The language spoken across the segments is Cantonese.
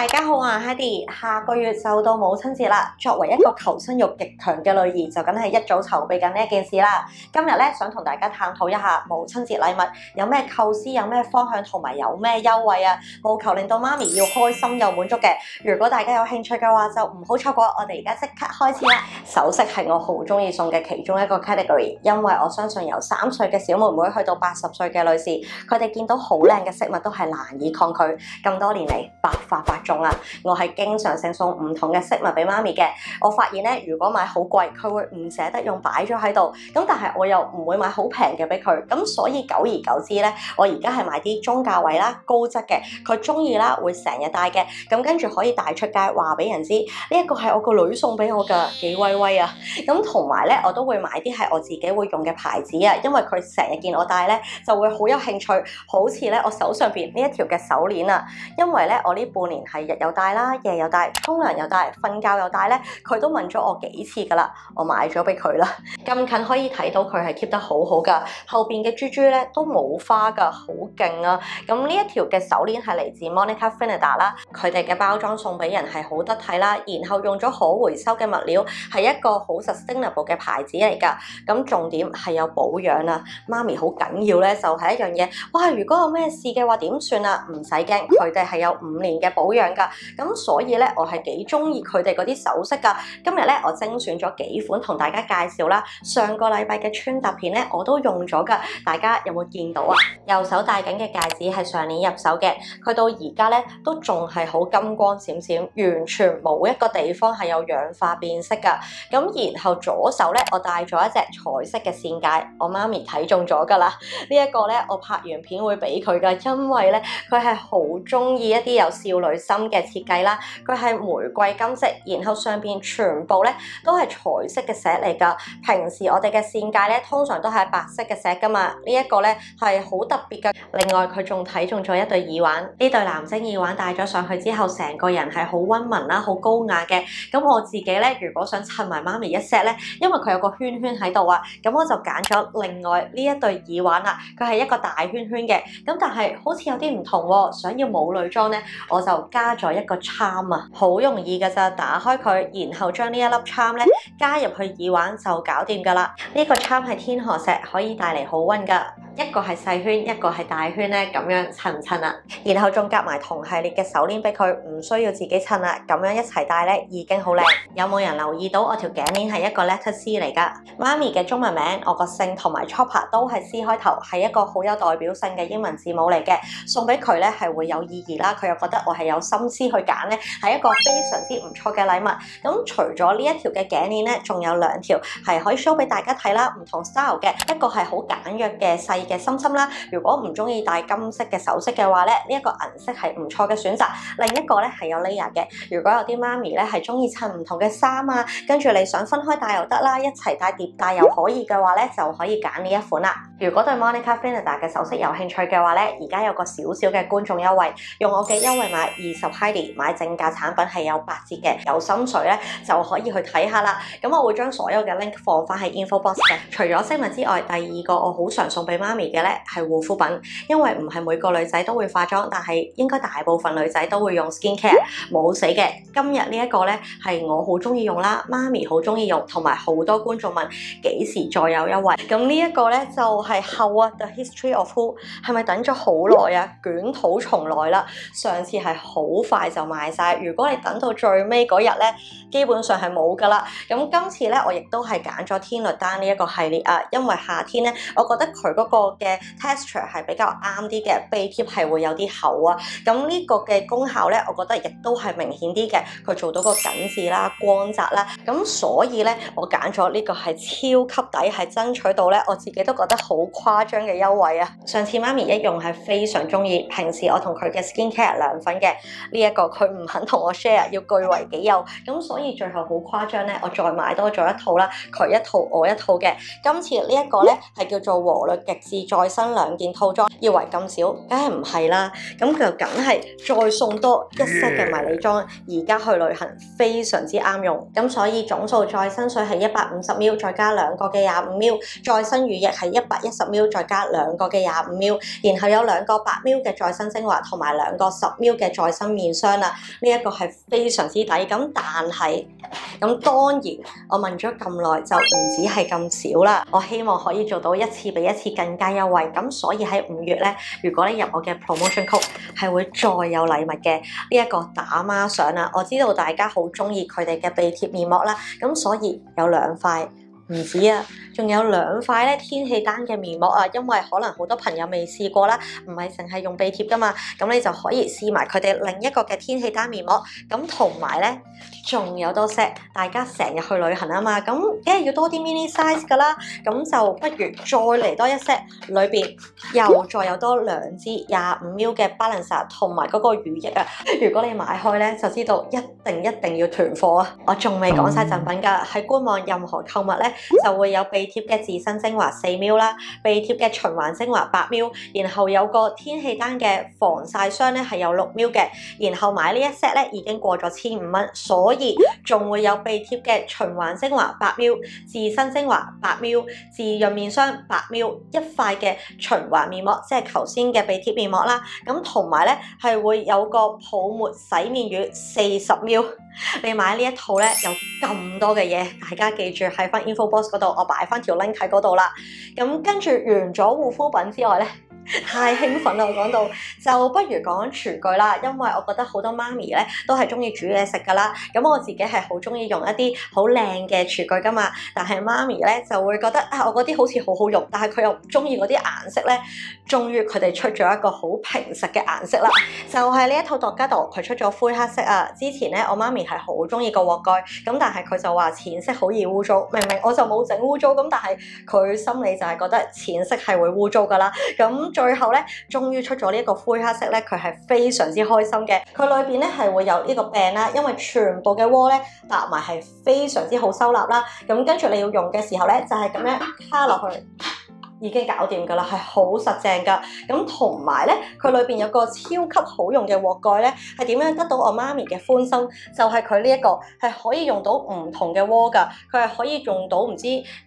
大家好，我係 Heidi。下個月就到母親節啦，作為一個求生欲極強嘅女兒，就梗係一早籌備緊呢一件事啦。今日咧想同大家探討一下母親節禮物有咩構思、有咩方向同埋有咩優惠啊，務求令到媽咪要開心又滿足嘅。如果大家有興趣嘅話，就唔好錯過，我哋而家即刻開始啦。首飾係我好中意送嘅其中一個 category， 因為我相信由3歲嘅小妹妹去到80歲嘅女士，佢哋見到好靚嘅飾物都係難以抗拒。咁多年嚟百發百中啊！我係經常性送唔同嘅飾物俾媽咪嘅。我發現咧，如果買好貴，佢會唔捨得用擺咗喺度。咁但係我又唔會買好平嘅俾佢。咁所以久而久之咧，我而家係買啲中價位啦、高質嘅，佢中意啦，會成日戴嘅。咁跟住可以帶出街話俾人知，呢一個係我個女送俾我㗎，幾威威啊！咁同埋咧，我都會買啲係我自己會用嘅牌子啊，因為佢成日見我戴咧，就會好有興趣。好似咧，我手上邊呢一條嘅手鏈啊，因為咧我呢半年係日又戴啦，夜又戴，沖涼又戴，瞓覺又戴咧，佢都問咗我幾次㗎啦，我買咗俾佢啦。咁近可以睇到佢係 keep 得好好㗎，後邊嘅珠珠咧都冇花㗎，好勁啊！咁呢一條嘅手鏈係嚟自 Monica Finada 啦，佢哋嘅包裝送俾人係好得體啦，然後用咗可回收嘅物料，係一個好 sustainable 嘅牌子嚟㗎。咁重點係有保養啊，媽咪好緊要咧，就係一樣嘢。哇！如果有咩事嘅話點算啊？唔使驚，佢哋係有5年嘅保養㗎。咁所以咧，我係幾中意佢哋嗰啲首飾㗎。今日咧，我精選咗幾款同大家介紹啦。上個禮拜嘅穿搭片咧，我都用咗㗎。大家有冇見到啊？右手戴緊嘅戒指係上年入手嘅，佢到而家咧都仲係好金光閃閃，完全冇一個地方係有氧化變色㗎。咁然後左手咧，我戴咗一隻彩色嘅線戒，我媽咪睇中咗㗎啦。呢一個咧，我拍完片會俾佢㗎，因為咧佢係好中意一啲有少女心嘅設計啦。佢係玫瑰金色，然後上邊全部咧都係彩色嘅石嚟㗎。平時我哋嘅線戒咧通常都係白色嘅石㗎嘛，呢一個咧係好特別㗎。另外佢仲睇中咗一對耳環，呢對藍晶耳環戴咗上去之後，成個人係好溫文啦，好高雅嘅。咁我自己咧，如果想襯埋媽咪一 set 咧，因為佢有個圈圈喺度啊，咁我就揀咗另外呢一對耳環啦。佢係一個大圈圈嘅，咁但係好似有啲唔同喎。想要母女裝咧，我就加咗一個 charm 啊，好容易㗎咋，打開佢，然後將呢一粒 charm 咧加入去耳環就搞掂㗎啦。呢個 charm 係天河石，可以帶嚟好運㗎。一個係細圈，一個係大圈咧，咁樣襯唔襯啊？然後仲夾埋同系列嘅手鏈俾佢，唔需要自己襯啦，咁樣一齊戴咧已經好靚。有冇人留意到我條頸鏈係一個 letter C 嚟㗎？媽咪嘅中文名，我個姓同埋 Chopper 都係 C 開頭，係一個好有代表性嘅英文字母嚟嘅。送俾佢咧係會有意義啦，佢又覺得我係有心思去揀咧，係一個非常之唔錯嘅禮物。咁除咗呢一條嘅頸鏈咧，仲有2條係可以 show 俾大家睇啦，唔同 style 嘅，一個係好簡約嘅細嘅心心啦。如果唔中意戴金色嘅首飾嘅話咧，呢一個銀色係唔錯嘅選擇。另一個咧係有 layer 嘅，如果有啲媽咪咧係中意襯唔同嘅衫啊，跟住你想分開戴又得啦，一齊戴疊戴又可以嘅話咧，就可以揀呢一款啦。如果對 Monica Finada 嘅首飾有興趣嘅話咧，而家有個少少嘅觀眾優惠，用我嘅優惠碼20 Heidi 買正價產品係有8折嘅，有心水咧就可以去睇下啦。咁我會將所有嘅 link 放翻喺 info box 嘅。除咗飾物之外，第二個我好常送俾媽咪嘅咧係護膚品，因為唔係每個女仔都會化妝，但係應該大部分女仔都會用 skin care， 冇死嘅。今日呢一個咧係我好中意用啦，媽咪好中意用，同埋好多觀眾問幾時再有優惠。咁呢一個咧就係後啊 The History of Who， 係咪等咗好耐啊？捲土重來啦！上次係好快就賣晒，如果你等到最尾嗰日咧，基本上係冇㗎啦。咁今次咧，我亦都係揀咗天律丹呢一個系列啊，因為夏天咧，我覺得佢嗰個嘅 texture 係比較啱啲嘅，鼻貼係會有啲厚啊。咁呢個嘅功效咧，我覺得亦都係明顯啲嘅，佢做到個緊緻啦、光澤啦。咁所以咧，我揀咗呢個係超級抵，係爭取到咧，我自己都覺得好誇張嘅優惠啊！上次媽咪一用係非常中意，平時我同佢嘅 skin care 兩份嘅呢一個，佢唔肯同我 share， 要據為己有。咁所以最後好誇張咧，我再買多咗一套啦，佢一套我一套嘅。今次呢一個咧係叫做和律極致字再生2件套裝，以為咁少，梗係唔係啦。咁就梗係再送多1 set 嘅迷你裝，而家去旅行非常之啱用。咁所以總數再生水係150ml，再加2個嘅25ml，再生乳液係110ml，再加2個嘅25ml，然後有2個8ml嘅再生精華同埋2個10ml嘅再生面霜啦。呢一個係非常之抵。咁但係當然我問咗咁耐就唔止係咁少啦。我希望可以做到一次比一次更加優惠。咁所以喺5月咧，如果你入我嘅 promotion code 係會再有禮物嘅。呢一個打孖相啊，我知道大家好中意佢哋嘅鼻貼面膜啦，咁所以有2塊。唔止啊，仲有2塊咧天氣丹嘅面膜啊，因為可能好多朋友未試過啦，唔係淨係用鼻貼噶嘛，咁你就可以試埋佢哋另一個嘅天氣丹面膜，咁同埋咧仲有多 set， 大家成日去旅行啊嘛，咁梗係要多啲 mini size 噶啦，咁就不如再嚟多1 set， 裏邊又再有多2支25ml嘅 balancer 同埋嗰個乳液啊，如果你買開咧就知道一定要囤貨啊！我仲未講晒贈品㗎，喺官網任何購物咧，就會有鼻貼嘅自身精華4ml啦，鼻貼嘅循環精華8ml，然後有個天氣丹嘅防曬霜咧係有6ml嘅，然後買呢一 set 咧已經過咗1500蚊，所以仲會有鼻貼嘅循環精華8ml、自身精華8ml、自潤面霜8ml， 一塊嘅循環面膜，即係頭先嘅鼻貼面膜啦，咁同埋咧係會有個泡沫洗面乳40ml。你買呢一套咧有咁多嘅嘢，大家記住喺翻 info box 嗰度，我擺翻條 link 喺嗰度啦。咁跟住完咗護膚品之外咧，太興奮啦！我講到就不如講廚具啦，因為我覺得好多媽咪咧都係中意煮嘢食噶啦。咁我自己係好中意用一啲好靚嘅廚具噶嘛，但係媽咪咧就會覺得啊，我嗰啲好似好好用，但係佢又唔中意嗰啲顏色咧。終於佢哋出咗一個好平實嘅顏色啦，就係呢一套度家度，佢出咗灰黑色啊。之前咧我媽咪係好中意個鑊蓋，咁但係佢就話淺色好易污糟，明明我就冇整污糟，咁但係佢心理就係覺得淺色係會污糟噶啦。咁最後咧，終於出咗呢一個灰黑色咧，佢係非常之開心嘅。佢裏邊咧係會有呢個柄啦，因為全部嘅鍋咧搭埋係非常之好收納啦。咁跟住你要用嘅時候咧，就係咁樣卡落去。已經搞掂㗎啦，係好實正㗎。咁同埋咧，佢裏邊有個超級好用嘅鑊蓋咧，係點樣得到我媽咪嘅歡心？就係佢呢一個係可以用到唔同嘅鍋㗎，佢係可以用到唔知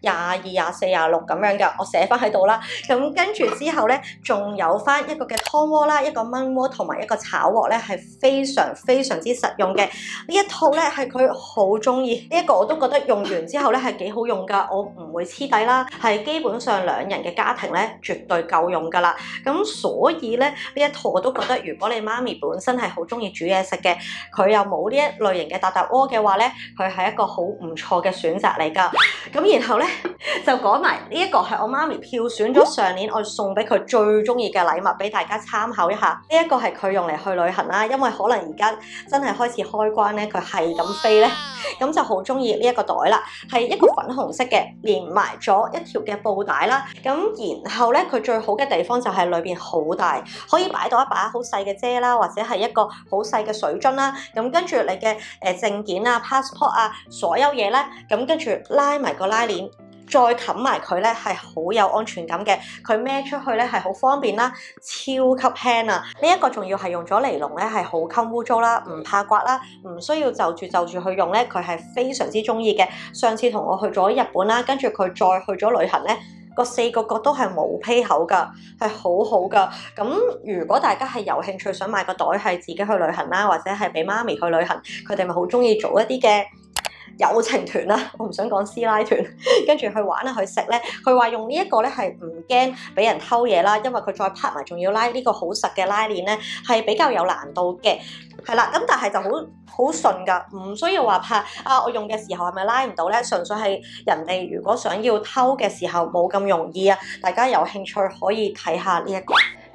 22、24、26咁樣㗎。我寫翻喺度啦。咁跟住之後咧，仲有翻一個嘅湯鍋啦，一個燜鍋同埋一個炒鑊咧，係非常之實用嘅。呢一套咧係佢好中意，呢一個我都覺得用完之後咧係幾好用㗎，我唔會黐底啦，係基本上2人嘅家庭咧絕對夠用㗎啦，咁所以咧呢一套我都覺得，如果你媽咪本身係好中意煮嘢食嘅，佢又冇呢一類型嘅搭鍋嘅話咧，佢係一個好唔錯嘅選擇嚟㗎。咁然後咧就講埋呢一個係我媽咪票選咗上年我送俾佢最中意嘅禮物，俾大家參考一下。呢一個係佢用嚟去旅行啦，因為可能而家真係開始開關咧，佢係咁飛咧，咁就好中意呢一個袋啦，係一個粉紅色嘅，連埋咗一條嘅布帶啦。咁然後咧，佢最好嘅地方就係裏邊好大，可以擺到一把好細嘅遮啦，或者係一個好細嘅水樽啦。咁跟住你嘅證件啊、passport 啊，所有嘢咧，咁跟住拉埋個拉鏈，再冚埋佢咧，係好有安全感嘅。佢孭出去咧係好方便啦，超級輕啊！呢一個仲要係用咗尼龍咧，係好襟污糟啦，唔怕刮啦，唔需要就住去用咧，佢係非常之中意嘅。上次同我去咗日本啦，跟住佢再去咗旅行咧。個4個角都係冇披口㗎，係好好㗎。咁如果大家係有興趣想買個袋係自己去旅行啦，或者係俾媽咪去旅行，佢哋咪好中意做一啲嘅友情團啦，我唔想講師奶團，跟住去玩啊去食咧。佢話用呢一個咧係唔驚俾人偷嘢啦，因為佢再拍埋仲要拉呢個好實嘅拉鏈咧，係比較有難度嘅。係啦，咁但係就好順㗎，唔需要話怕啊！我用嘅時候係咪拉唔到咧？純粹係人哋如果想要偷嘅時候冇咁容易啊！大家有興趣可以睇下呢一個。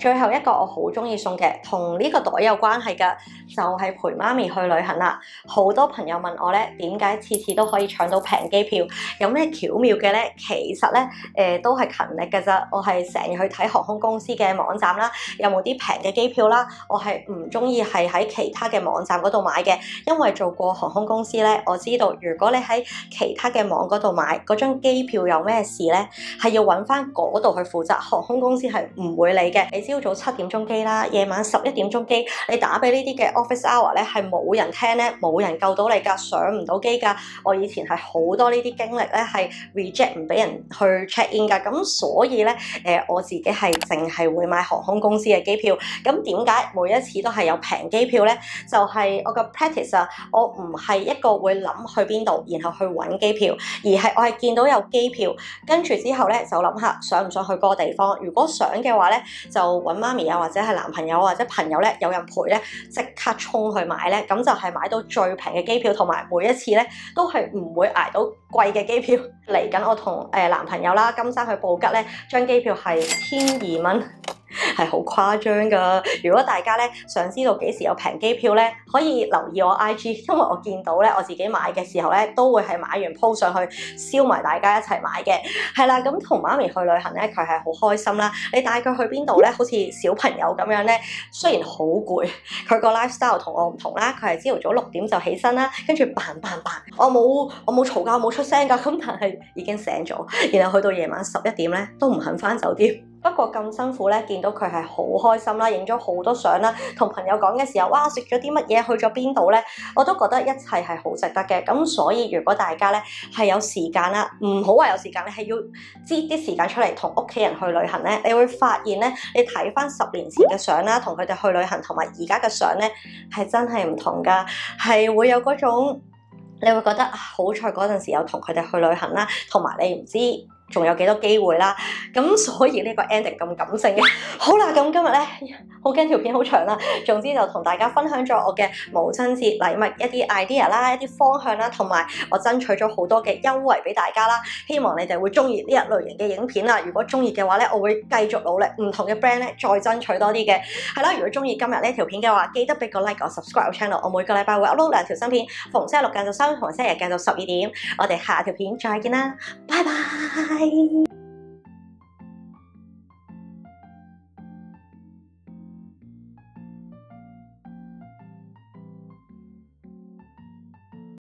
最後一個我好中意送嘅，同呢個袋有關係嘅，就係陪媽咪去旅行啦。好多朋友問我咧，點解次次都可以搶到平機票？有咩巧妙嘅咧？其實咧，都係勤力嘅咋。我係成日去睇航空公司嘅網站啦，有冇啲平嘅機票啦？我係唔中意係喺其他嘅網站嗰度買嘅，因為做過航空公司咧，我知道如果你喺其他嘅網嗰度買，嗰張機票有咩事咧，係要揾翻嗰度去負責，航空公司係唔會理嘅。你朝早7點鐘機啦，夜晚11點鐘機，你打俾呢啲嘅 office hour 咧，係冇人聽咧，冇人救到你㗎，上唔到機㗎。我以前係好多呢啲經歷咧，係 reject 唔俾人去 check in 㗎。咁所以咧，我自己係淨係會買航空公司嘅機票。咁點解每一次都係有平機票咧？就係我個 practice 啊，我唔係一個會諗去邊度，然後去揾機票，而係我係見到有機票，跟住之後咧就諗下想唔想去嗰個地方。如果想嘅話咧，就揾媽咪啊，或者係男朋友或者朋友咧，有人陪咧，即刻衝去買咧，咁就係買到最平嘅機票，同埋每一次咧都係唔會捱到貴嘅機票。嚟緊我同男朋友啦，金山去布吉咧，張機票係1200蚊。係好誇張噶！如果大家咧想知道幾時有平機票咧，可以留意我 IG， 因為我見到咧我自己買嘅時候咧，都會係買完 po 上去，燒埋大家一齊買嘅。係啦，咁同媽咪去旅行咧，佢係好開心啦。你帶佢去邊度咧，好似小朋友咁樣咧，雖然好攰，佢個 lifestyle 同我唔同啦。佢係朝頭早6點就起身啦，跟住扮，我冇嘈㗎，冇出聲㗎，咁但係已經醒咗。然後去到夜晚11點咧，都唔肯返酒店。不過咁辛苦咧，見到佢係好開心啦，影咗好多相啦，同朋友講嘅時候，哇！食咗啲乜嘢，去咗邊度咧，我都覺得一切係好值得嘅。咁所以如果大家咧係有時間啦，唔好話有時間，你係要擠啲時間出嚟同屋企人去旅行咧，你會發現咧，你睇翻10年前嘅相啦，同佢哋去旅行同埋而家嘅相咧，係真係唔同噶，係會有嗰種你會覺得好彩嗰陣時有同佢哋去旅行啦，同埋你唔知仲有幾多機會啦，咁所以呢個 ending 咁感性嘅。好啦，咁今日咧好驚條片好長啦，總之就同大家分享咗我嘅母親節禮物一啲 idea 啦，一啲方向啦，同埋我爭取咗好多嘅優惠俾大家啦，希望你哋會中意呢一類型嘅影片啦。如果中意嘅話咧，我會繼續努力唔同嘅 brand 咧，再爭取多啲嘅。係啦，如果中意今日呢條片嘅話，記得俾個 like 我 subscribe 我 channel， 我每個禮拜會 upload 2條新片，逢星期六晏晝3點同星期日晏晝12點。我哋下條片再見啦，拜拜。